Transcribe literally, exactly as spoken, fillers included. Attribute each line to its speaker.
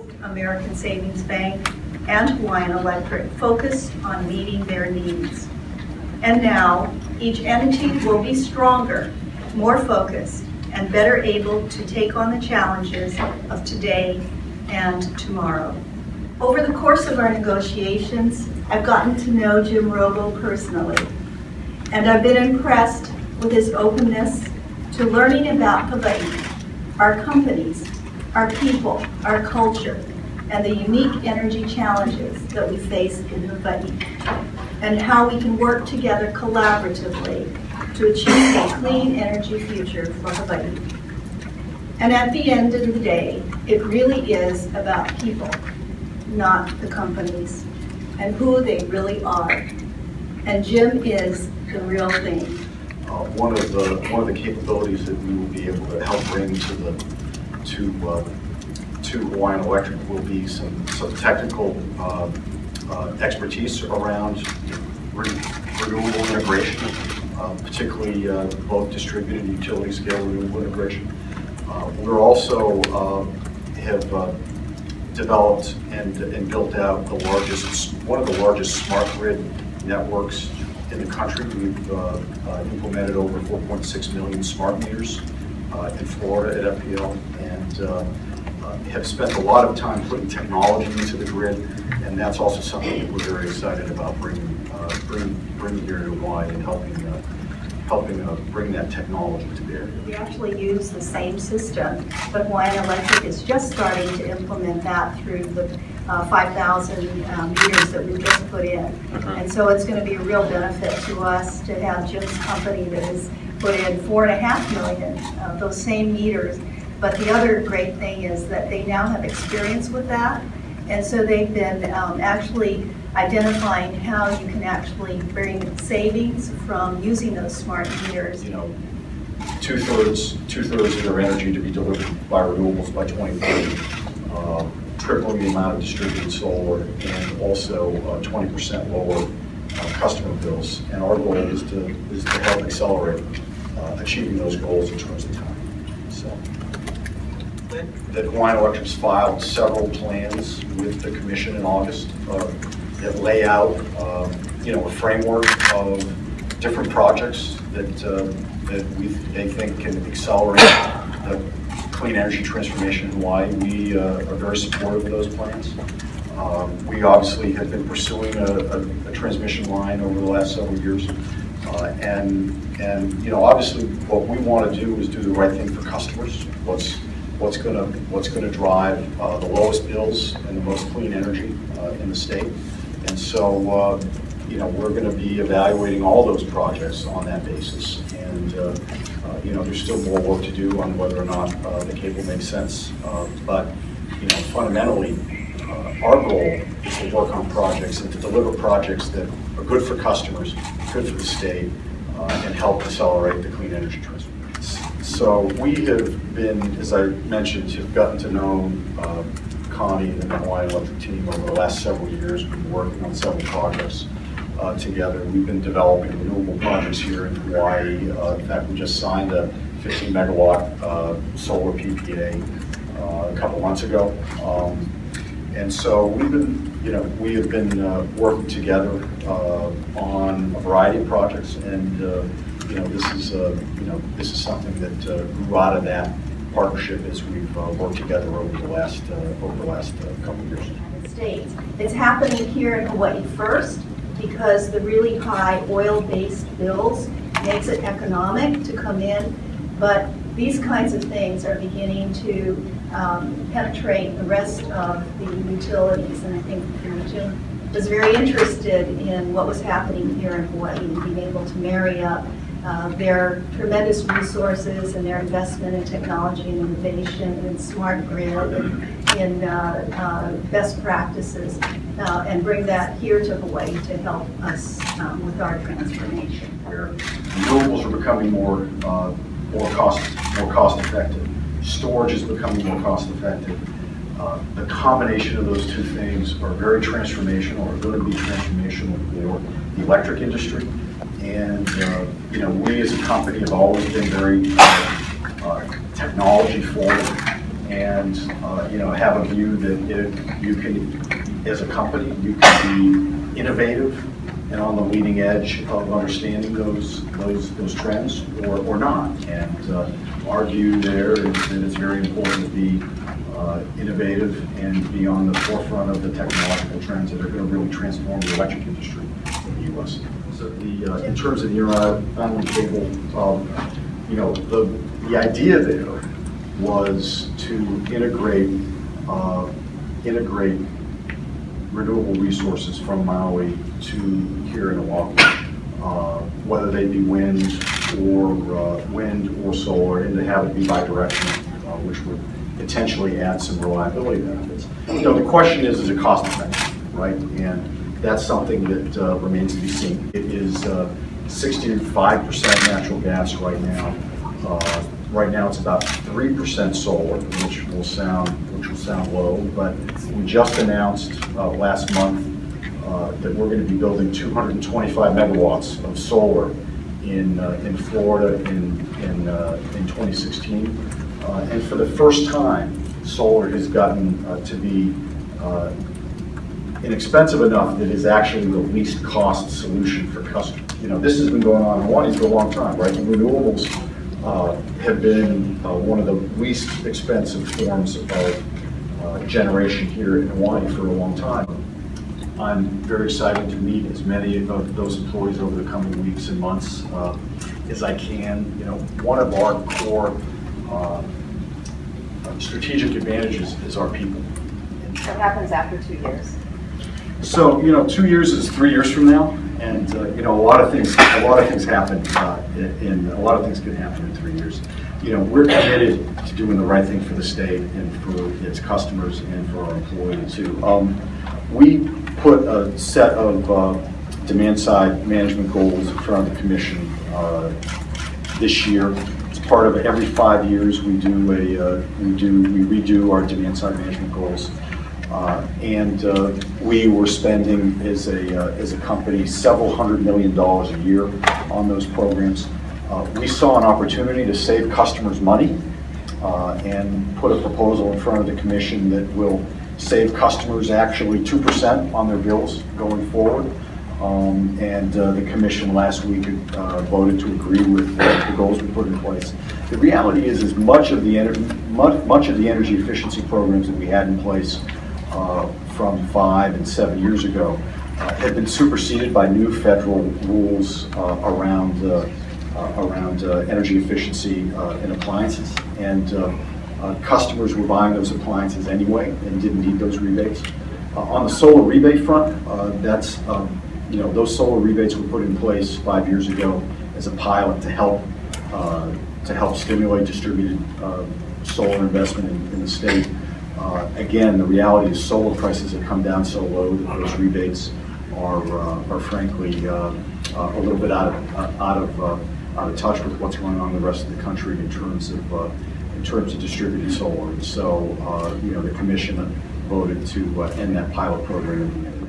Speaker 1: American Savings Bank, and Hawaiian Electric focused on meeting their needs. And now, each entity will be stronger, more focused, and better able to take on the challenges of today and tomorrow. Over the course of our negotiations, I've gotten to know Jim Robo personally, and I've been impressed with his openness to learning about Hawaii, our companies, our people, our culture, and the unique energy challenges that we face in Hawaii, and how we can work together collaboratively to achieve a clean energy future for Hawaii. And at the end of the day, it really is about people, not the companies, and who they really are. And Jim is the real thing.
Speaker 2: Uh, one of the one of the capabilities that we will be able to help bring to the to uh, to Hawaiian Electric will be some some technical uh, uh, expertise around re renewable integration, uh, particularly uh, both distributed and utility scale renewable integration. Uh, we're also uh, have uh, developed and and built out the largest one of the largest smart grid networks in the country. We've uh, uh, implemented over four point six million smart meters uh, in Florida at F P L, and uh, uh, have spent a lot of time putting technology into the grid, and that's also something that we're very excited about bringing uh, bring, bringing here to Hawaii and helping uh, helping uh, bring that technology to bear.
Speaker 1: We actually use the same system, but Hawaiian Electric is just starting to implement that through the uh, five thousand um, meters that we've just put in. Uh-huh. And so it's going to be a real benefit to us to have Jim's company that has put in four and a half million of those same meters. But the other great thing is that they now have experience with that. And so they've been um, actually identifying how you can actually bring savings from using those smart meters.
Speaker 2: You know, two thirds, two thirds of their energy to be delivered by renewables by twenty thirty, uh, tripling the amount of distributed solar, and also uh, twenty percent lower uh, customer bills. And our goal is to is to help accelerate uh, achieving those goals in terms of time. So. That Hawaiian Electric's filed several plans with the Commission in August uh, that lay out, uh, you know, a framework of different projects that uh, that we they think can accelerate the clean energy transformation in Hawaii. We uh, are very supportive of those plans. Um, we obviously have been pursuing a, a, a transmission line over the last several years, uh, and and you know, obviously, what we want to do is do the right thing for customers. What's what's going to what's going to drive uh, the lowest bills and the most clean energy uh, in the state. And so, uh, you know, we're going to be evaluating all those projects on that basis. And uh, uh, you know, there's still more work to do on whether or not uh, the cable makes sense. Uh, but you know, fundamentally, uh, our goal is to work on projects and to deliver projects that are good for customers, good for the state, uh, and help accelerate the clean energy transformation. So we have been, as I mentioned, have gotten to know uh, Connie and the Hawaiian Electric team over the last several years. We've been working on several projects uh, together. We've been developing renewable projects here in Hawaii. Uh, in fact, we just signed a fifteen megawatt uh, solar P P A uh, a couple months ago. Um, and so we've been, you know, we have been uh, working together uh, on a variety of projects, and uh, you know, this is uh, you know, this is something that uh, grew out of that partnership as we've uh, worked together over the last uh, over the last uh, couple of years.
Speaker 1: States. It's happening here in Hawaii first because the really high oil-based bills makes it economic to come in, but these kinds of things are beginning to um, penetrate the rest of the utilities, and I think you know, Jim was very interested in what was happening here in Hawaii and being able to marry up Uh, their tremendous resources and their investment in technology and innovation and smart grid and in uh, uh, best practices uh, and bring that here to Hawaii to help us um, with our transformation.
Speaker 2: Where renewables are becoming more uh, more cost more cost effective, storage is becoming more cost effective. Uh, the combination of those two things are very transformational, or going to be transformational for the electric industry. And uh, you know, we as a company have always been very uh, uh, technology forward, and uh, you know, have a view that it, you can, as a company, you can be innovative and on the leading edge of understanding those those those trends, or or not. And uh, our view there is that it's very important to be uh, innovative and be on the forefront of the technological trends that are going to really transform the electric industry in the U S. So the uh, in terms of the inter-island cable, um, you know, the the idea there was to integrate uh, integrate renewable resources from Maui to here in Oahu, uh, whether they be wind or uh, wind or solar, and to have it be bidirectional, uh, which would potentially add some reliability benefits. You know, the question is, is it cost effective, right? And that's something that uh, remains to be seen. It is uh, sixty-five percent natural gas right now. Uh, right now, it's about three percent solar, which will sound which will sound low. But we just announced uh, last month uh, that we're going to be building two hundred twenty-five megawatts of solar in uh, in Florida in in uh, in twenty sixteen. Uh, and for the first time, solar has gotten uh, to be uh, inexpensive enough that is actually the least cost solution for customers. You know, this has been going on in Hawaii for a long time, right? The renewables uh, have been uh, one of the least expensive forms of uh, generation here in Hawaii for a long time. I'm very excited to meet as many of those employees over the coming weeks and months uh, as I can. You know, one of our core uh, strategic advantages is our people.
Speaker 3: What happens after two years?
Speaker 2: So, you know, two years is three years from now, and uh, you know, a lot of things, a lot of things happen, uh, in a lot of things can happen in three years. You know, we're committed to doing the right thing for the state and for its customers and for our employees too. Um, we put a set of uh, demand-side management goals in front of the commission uh, this year. It's part of every five years we do a uh, we do we redo our demand-side management goals. Uh, and uh, we were spending as a uh, as a company several hundred million dollars a year on those programs. Uh, we saw an opportunity to save customers money uh, and put a proposal in front of the commission that will save customers actually two percent on their bills going forward. Um, and uh, the commission last week uh, voted to agree with uh, the goals we put in place. The reality is, is much of the much, much of the energy efficiency programs that we had in place Uh, from five and seven years ago uh, have been superseded by new federal rules uh, around uh, uh, around uh, energy efficiency uh, in appliances, and uh, uh, customers were buying those appliances anyway and didn't need those rebates. Uh, on the solar rebate front, uh, that's um, you know, those solar rebates were put in place five years ago as a pilot to help uh, to help stimulate distributed uh, solar investment in, in the state. Uh, again, the reality is solar prices have come down so low that those rebates are, uh, are frankly, uh, uh, a little bit out of, uh, out, of, uh, out of touch with what's going on in the rest of the country in terms of, uh, in terms of distributed solar. And so, uh, you know, the commission voted to uh, end that pilot program at the end of